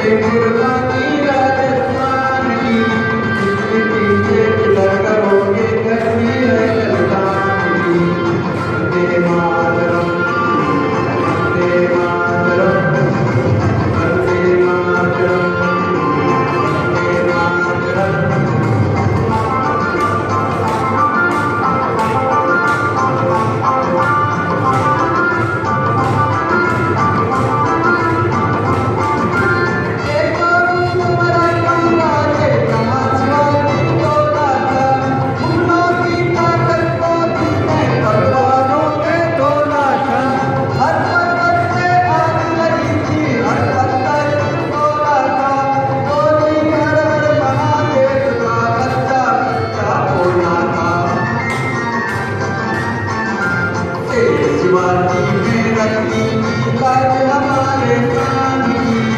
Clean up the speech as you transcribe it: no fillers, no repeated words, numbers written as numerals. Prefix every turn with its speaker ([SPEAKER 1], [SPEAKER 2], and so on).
[SPEAKER 1] कुर्बानी राजस्थान की, जिसके पीछे पिलर करोगे करनी है कल्याण की। वंदे मातरम, वंदे मातरम, वंदे मातरम, वंदे मातरम। शिवाजी में रखी थी लाज हमारे प्राण की।